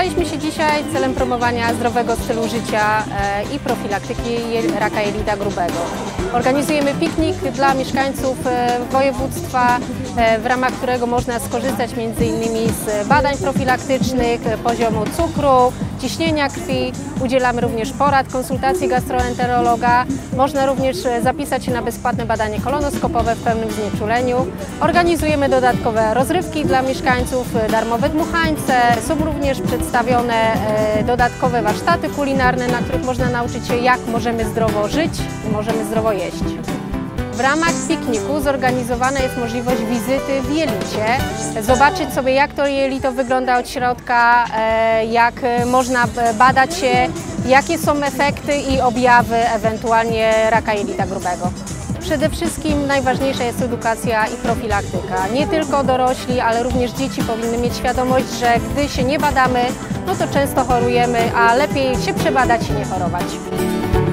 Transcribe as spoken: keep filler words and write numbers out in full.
Zebraliśmy się dzisiaj celem promowania zdrowego stylu życia i profilaktyki raka jelita grubego. Organizujemy piknik dla mieszkańców województwa, w ramach którego można skorzystać między innymi z badań profilaktycznych, poziomu cukru, ciśnienia krwi. Udzielamy również porad, konsultacji gastroenterologa. Można również zapisać się na bezpłatne badanie kolonoskopowe w pełnym znieczuleniu. Organizujemy dodatkowe rozrywki dla mieszkańców, darmowe dmuchańce. Są również przedstawione dodatkowe warsztaty kulinarne, na których można nauczyć się, jak możemy zdrowo żyć i możemy zdrowo jeść. W ramach pikniku zorganizowana jest możliwość wizyty w jelicie, zobaczyć sobie, jak to jelito wygląda od środka, jak można badać się, jakie są efekty i objawy ewentualnie raka jelita grubego. Przede wszystkim najważniejsza jest edukacja i profilaktyka. Nie tylko dorośli, ale również dzieci powinny mieć świadomość, że gdy się nie badamy, no to często chorujemy, a lepiej się przebadać i nie chorować.